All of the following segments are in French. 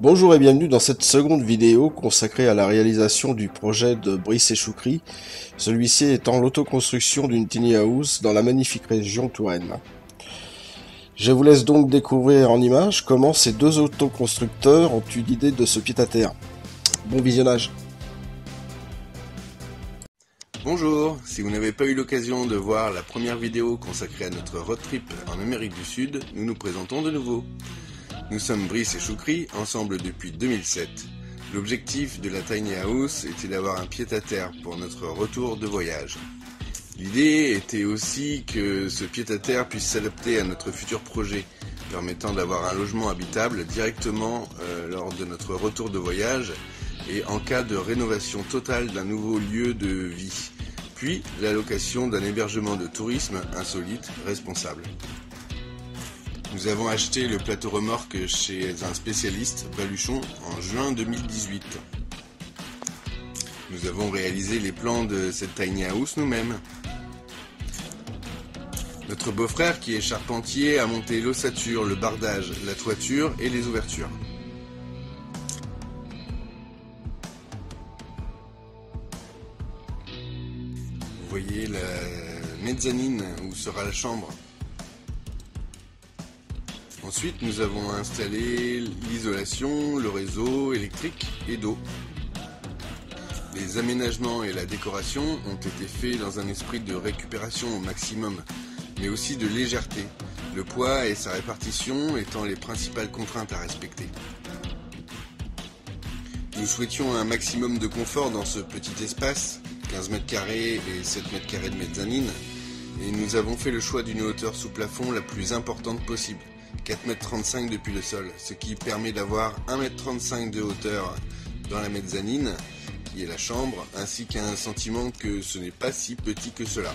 Bonjour et bienvenue dans cette seconde vidéo consacrée à la réalisation du projet de Brice et Choukri, celui-ci étant l'autoconstruction d'une tiny house dans la magnifique région Touraine. Je vous laisse donc découvrir en images comment ces deux autoconstructeurs ont eu l'idée de ce pied-à-terre. Bon visionnage. Bonjour, si vous n'avez pas eu l'occasion de voir la première vidéo consacrée à notre road trip en Amérique du Sud, nous nous présentons de nouveau. Nous sommes Brice et Choukri, ensemble depuis 2007. L'objectif de la Tiny House était d'avoir un pied-à-terre pour notre retour de voyage. L'idée était aussi que ce pied-à-terre puisse s'adapter à notre futur projet, permettant d'avoir un logement habitable directement lors de notre retour de voyage et en cas de rénovation totale d'un nouveau lieu de vie, puis la location d'un hébergement de tourisme insolite responsable. Nous avons acheté le plateau remorque chez un spécialiste, Baluchon, en juin 2018. Nous avons réalisé les plans de cette tiny house nous-mêmes. Notre beau-frère, qui est charpentier, a monté l'ossature, le bardage, la toiture et les ouvertures. Vous voyez la mezzanine où sera la chambre. Ensuite, nous avons installé l'isolation, le réseau électrique et d'eau. Les aménagements et la décoration ont été faits dans un esprit de récupération au maximum, mais aussi de légèreté, le poids et sa répartition étant les principales contraintes à respecter. Nous souhaitions un maximum de confort dans ce petit espace, 15 mètres carrés et 7 mètres carrés de mezzanine, et nous avons fait le choix d'une hauteur sous plafond la plus importante possible. 4,35 m depuis le sol, ce qui permet d'avoir 1,35 m de hauteur dans la mezzanine, qui est la chambre, ainsi qu'un sentiment que ce n'est pas si petit que cela.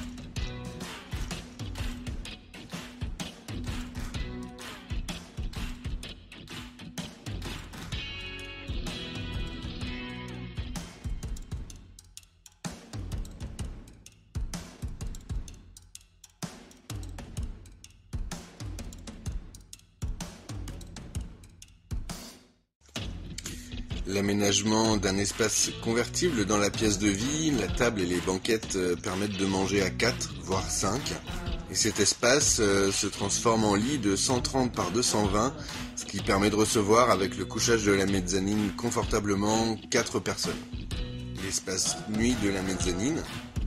L'aménagement d'un espace convertible dans la pièce de vie, la table et les banquettes permettent de manger à 4, voire 5. Et cet espace se transforme en lit de 130 par 220, ce qui permet de recevoir avec le couchage de la mezzanine confortablement 4 personnes. L'espace nuit de la mezzanine.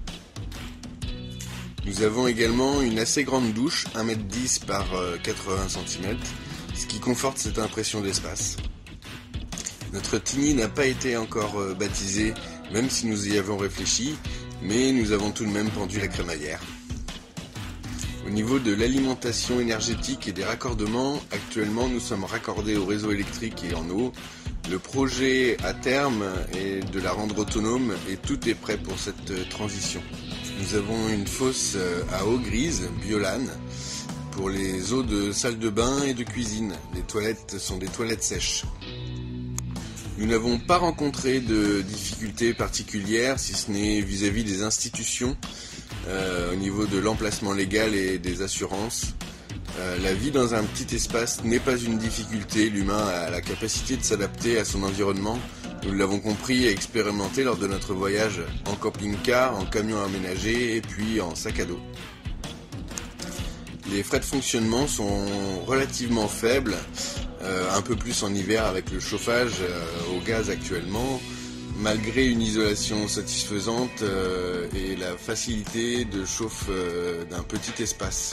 Nous avons également une assez grande douche, 1,10 m par 80 cm, ce qui conforte cette impression d'espace. Notre tiny n'a pas été encore baptisé, même si nous y avons réfléchi, mais nous avons tout de même pendu la crémaillère. Au niveau de l'alimentation énergétique et des raccordements, actuellement nous sommes raccordés au réseau électrique et en eau. Le projet à terme est de la rendre autonome et tout est prêt pour cette transition. Nous avons une fosse à eau grise, Biolane, pour les eaux de salle de bain et de cuisine. Les toilettes sont des toilettes sèches. Nous n'avons pas rencontré de difficultés particulières, si ce n'est vis-à-vis des institutions, au niveau de l'emplacement légal et des assurances. La vie dans un petit espace n'est pas une difficulté, l'humain a la capacité de s'adapter à son environnement. Nous l'avons compris et expérimenté lors de notre voyage en camping-car, en camion aménagé et puis en sac à dos. Les frais de fonctionnement sont relativement faibles, un peu plus en hiver avec le chauffage au gaz actuellement, malgré une isolation satisfaisante et la facilité de chauffe d'un petit espace.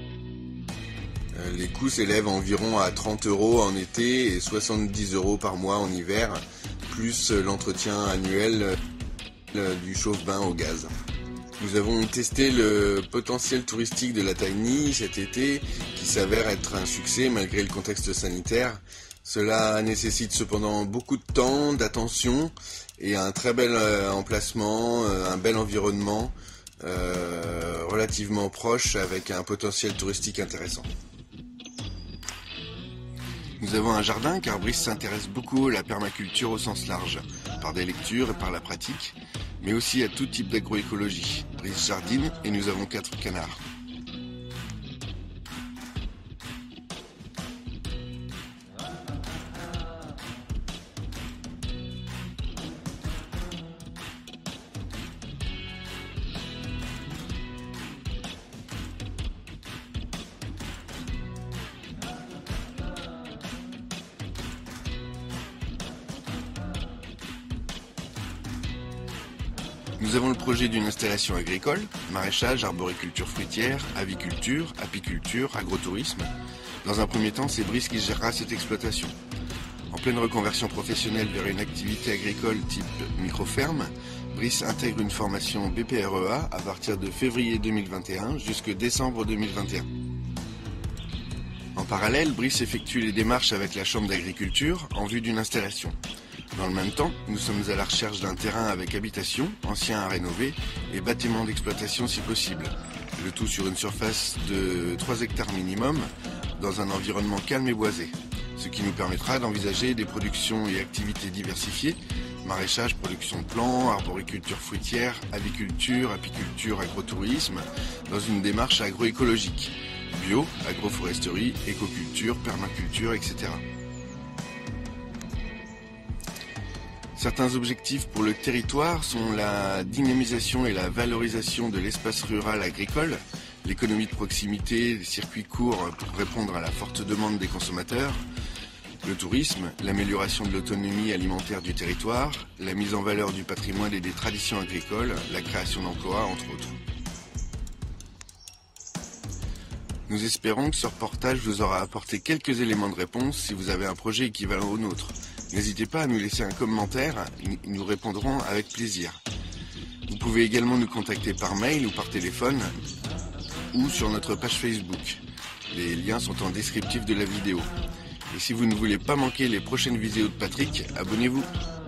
Les coûts s'élèvent environ à 30 € en été et 70 € par mois en hiver, plus l'entretien annuel du chauffe-bain au gaz. Nous avons testé le potentiel touristique de la Tiny cet été, qui s'avère être un succès malgré le contexte sanitaire. Cela nécessite cependant beaucoup de temps, d'attention et un très bel emplacement, un bel environnement relativement proche avec un potentiel touristique intéressant. Nous avons un jardin car Brice s'intéresse beaucoup à la permaculture au sens large, par des lectures et par la pratique, mais aussi à tout type d'agroécologie. Brice jardine et nous avons 4 canards. Nous avons le projet d'une installation agricole, maraîchage, arboriculture fruitière, aviculture, apiculture, agrotourisme. Dans un premier temps, c'est Brice qui gérera cette exploitation. En pleine reconversion professionnelle vers une activité agricole type micro-ferme, Brice intègre une formation BPREA à partir de février 2021 jusqu'à décembre 2021. En parallèle, Brice effectue les démarches avec la Chambre d'agriculture en vue d'une installation. Dans le même temps, nous sommes à la recherche d'un terrain avec habitation, ancien à rénover, et bâtiment d'exploitation si possible. Le tout sur une surface de 3 hectares minimum, dans un environnement calme et boisé. Ce qui nous permettra d'envisager des productions et activités diversifiées, maraîchage, production de plants, arboriculture fruitière, aviculture, apiculture, agrotourisme, dans une démarche agroécologique, bio, agroforesterie, écoculture, permaculture, etc. Certains objectifs pour le territoire sont la dynamisation et la valorisation de l'espace rural agricole, l'économie de proximité, les circuits courts pour répondre à la forte demande des consommateurs, le tourisme, l'amélioration de l'autonomie alimentaire du territoire, la mise en valeur du patrimoine et des traditions agricoles, la création d'emplois, entre autres. Nous espérons que ce reportage vous aura apporté quelques éléments de réponse si vous avez un projet équivalent au nôtre. N'hésitez pas à nous laisser un commentaire, nous répondrons avec plaisir. Vous pouvez également nous contacter par mail ou par téléphone ou sur notre page Facebook. Les liens sont en descriptif de la vidéo. Et si vous ne voulez pas manquer les prochaines vidéos de Patrick, abonnez-vous.